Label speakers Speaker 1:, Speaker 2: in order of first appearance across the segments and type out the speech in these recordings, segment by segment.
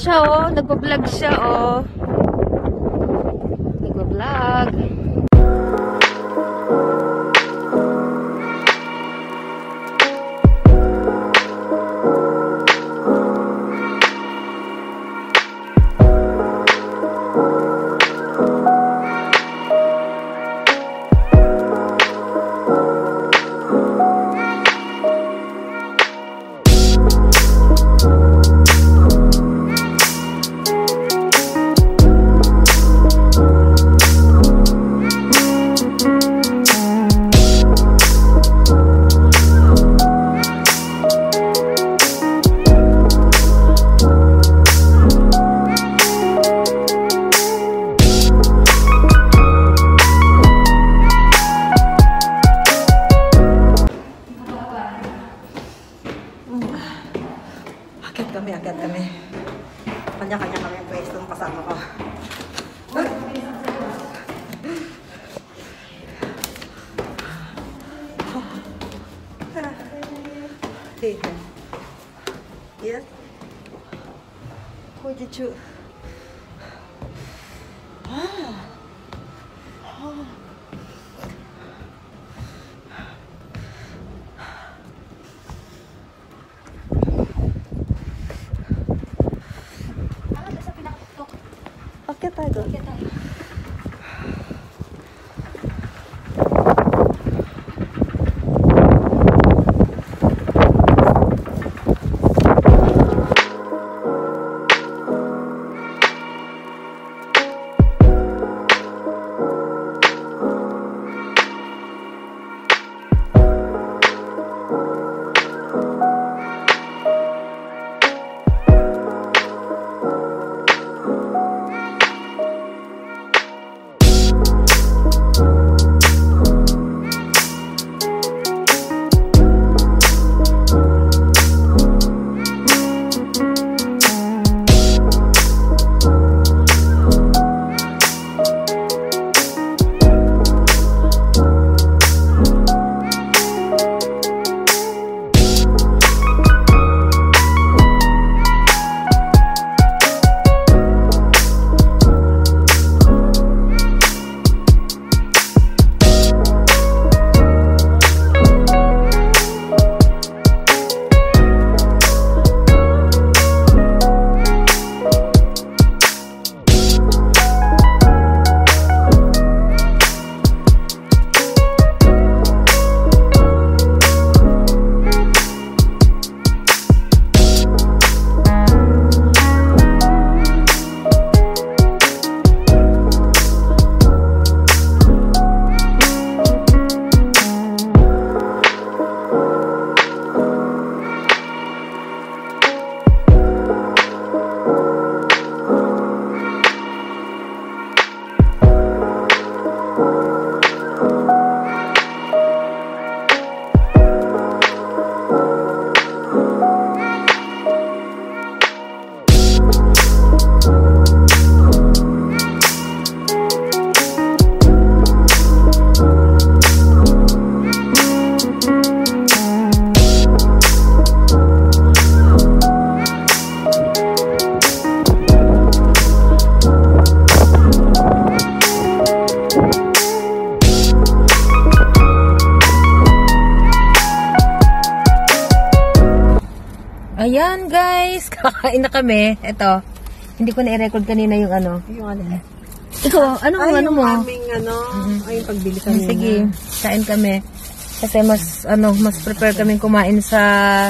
Speaker 1: siya, oh. Nagpa-vlog siya, oh. Nagpa-vlog.
Speaker 2: Akit kami. Kanya-kanya kami ang pwesto ng kasama ko. Yes. What did you? Akit tayo.
Speaker 1: Ayan guys, kakain na kami. Ito, hindi ko na-i-record kanina yung ano.
Speaker 2: Yung ano?
Speaker 1: Ikaw, ano mo?
Speaker 2: Aming ay yung pagbili kami.
Speaker 1: Sige, kain kami. Kasi mas prepare kaming kumain sa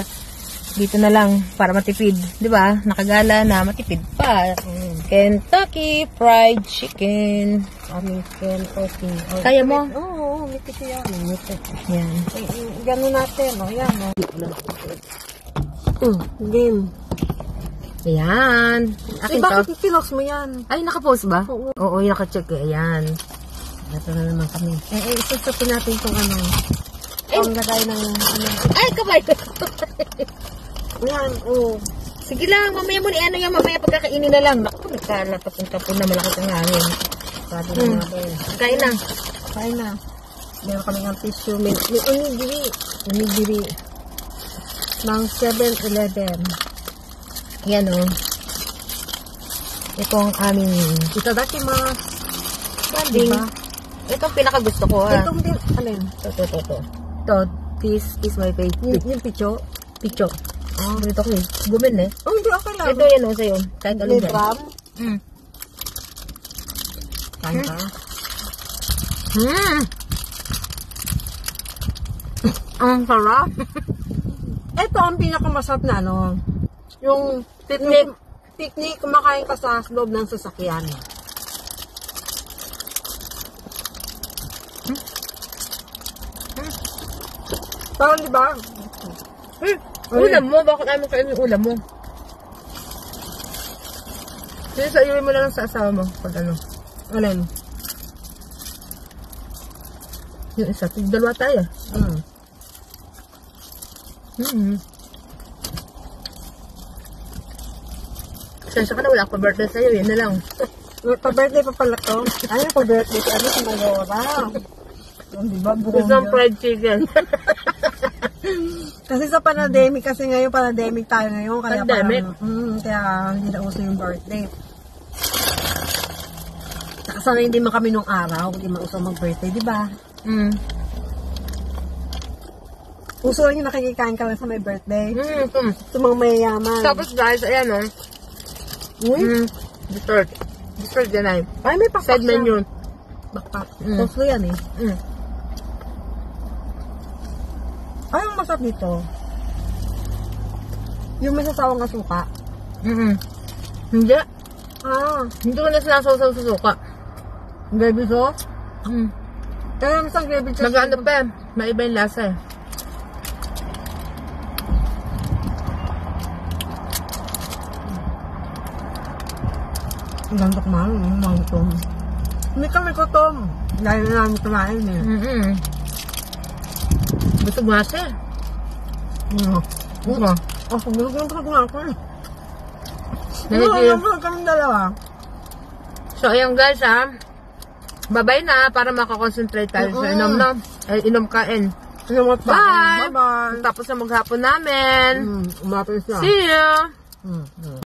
Speaker 1: dito na lang para matipid, 'di ba? Nakagala na matipid pa. Kentucky Fried Chicken.
Speaker 2: Kentucky.
Speaker 1: Kaya mo?
Speaker 2: Oo, mikit yan.
Speaker 1: Yan.
Speaker 2: Gano'n natin, yan. Game.
Speaker 1: Ayan. Akin to.
Speaker 2: Bakit pinost mo yan?
Speaker 1: Ay, nakapost ba?
Speaker 2: Oo.
Speaker 1: Oo, yung nakacheck. Ayan. Ito na naman kami.
Speaker 2: Isusupin natin itong ang lagay ng
Speaker 1: Ay, kamay!
Speaker 2: Yan, oo.
Speaker 1: Sige lang, mamaya mo ni ano yan, mamaya pagkakainin na lang. Naku, nagkalatapon-tapon na malakas ang hangin.
Speaker 2: Pwede na natin.
Speaker 1: Kain na.
Speaker 2: Kain na. Meron kami ng tissue. May onigiri. Ng 7-Eleven.
Speaker 1: Yan o. Ito ang aming
Speaker 2: Itadakimasu.
Speaker 1: banding.
Speaker 2: Diba?
Speaker 1: Ito ang pinakagusto ko.
Speaker 2: Itong din, alin?
Speaker 1: Ito, this is my favorite.
Speaker 2: Yung picho.
Speaker 1: Picho. Ganito ko eh. Gumin eh.
Speaker 2: Oh, hindi okay lang.
Speaker 1: Ito yan o sa'yo. Kahit alin dyan.
Speaker 2: Libram. Kain ka?
Speaker 1: Ang sarap.
Speaker 2: Ito ang pinakamasarap na ano. Yung picnic, kumakain ka sa loob ng sasakyan. Parang diba?
Speaker 1: Ulam mo? Bakit ayaw kainin yung ulam mo? Sige, sa iwi mo lang sa asawa mo. Pag ano.
Speaker 2: Alin?
Speaker 1: Yung isa. Dalawa tayo. Sensya ka na, wala pa birthday sa'yo. Yan na lang.
Speaker 2: Pa-birthday pa pala to. Ay, pa-birthday ka. Ano si Mayora? Diba?
Speaker 1: Isang fried chicken.
Speaker 2: Kasi sa pandemic, kasi ngayon pandemic tayo ngayon. Kaya
Speaker 1: Pandemic?
Speaker 2: Kaya hindi na uso yung birthday. Saka sana hindi man kami nung araw, hindi man uso mag-birthday, di ba? Uso lang yung nakikikain ka lang sa may birthday. Sa mga mayayaman.
Speaker 1: Tapos guys, ayan o. Dessert. Dessert yan ay.
Speaker 2: Ay, may pakpak
Speaker 1: Side menu.
Speaker 2: Bakpak. Toslo yan eh. Ay, ang masarap dito. Yung may sasawang asuka.
Speaker 1: Hindi.
Speaker 2: Hindi
Speaker 1: ko na sinasaw-saw sa suka.
Speaker 2: Gravy sauce? Kaya masang gravy sauce.
Speaker 1: Nag-ano pa eh. Maiba yung lasa eh.
Speaker 2: Ang ganda kumain. Ang mangtong. Hindi kami kutom. Dahil na namin kumain eh.
Speaker 1: Gusto mo kasi.
Speaker 2: Gusto. Gusto ko nga ako eh.
Speaker 1: Nanigil.
Speaker 2: Gusto kami dalawa.
Speaker 1: So, ayan guys ha. Bye-bye na para makakonsentrate tayo sa inom na. Inom kain. Bye!
Speaker 2: Bye-bye!
Speaker 1: Tapos na maghapon namin.
Speaker 2: Umapis na.
Speaker 1: See you!